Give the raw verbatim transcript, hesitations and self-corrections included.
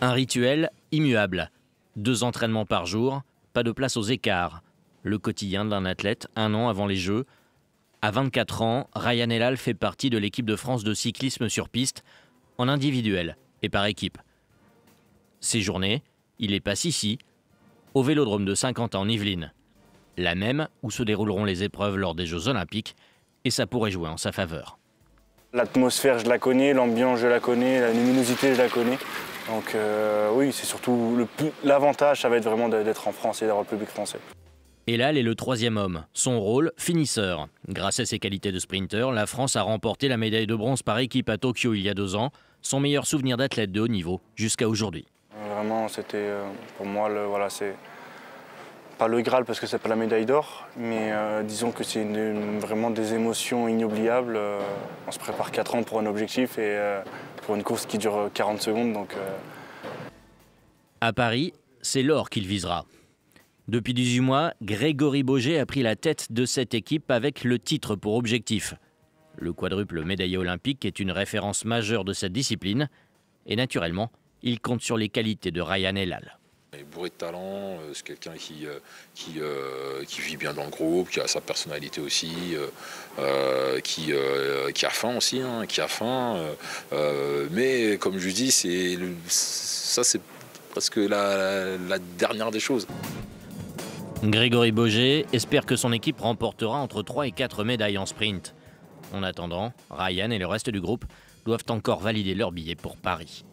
Un rituel immuable. Deux entraînements par jour, pas de place aux écarts. Le quotidien d'un athlète un an avant les Jeux. À vingt-quatre ans, Ryan Elal fait partie de l'équipe de France de cyclisme sur piste, en individuel et par équipe. Ces journées, il les passe ici, au Vélodrome de Saint-Quentin en Yvelines. La même où se dérouleront les épreuves lors des Jeux Olympiques, et ça pourrait jouer en sa faveur. L'atmosphère, je la connais, l'ambiance, je la connais, la luminosité, je la connais. Donc euh, oui, c'est surtout l'avantage, ça va être vraiment d'être en France et d'avoir le public français. Elal est le troisième homme. Son rôle, finisseur. Grâce à ses qualités de sprinter, la France a remporté la médaille de bronze par équipe à Tokyo il y a deux ans. Son meilleur souvenir d'athlète de haut niveau jusqu'à aujourd'hui. Vraiment, c'était euh, pour moi, le, voilà, c'est pas le Graal parce que c'est pas la médaille d'or, mais euh, disons que c'est vraiment des émotions inoubliables. Euh, on se prépare quatre ans pour un objectif et euh, pour une course qui dure quarante secondes. Donc, euh... À Paris, c'est l'or qu'il visera. Depuis dix-huit mois, Grégory Boger a pris la tête de cette équipe avec le titre pour objectif. Le quadruple médaillé olympique est une référence majeure de cette discipline. Et naturellement, il compte sur les qualités de Ryan Elal. Il est bourré de talent, c'est quelqu'un qui, qui, euh, qui vit bien dans le groupe, qui a sa personnalité aussi, euh, qui, euh, qui a faim aussi, hein, qui a faim. Euh, mais comme je dis, c'est, ça c'est presque la, la dernière des choses. Grégory Boger espère que son équipe remportera entre trois et quatre médailles en sprint. En attendant, Ryan et le reste du groupe doivent encore valider leur billet pour Paris.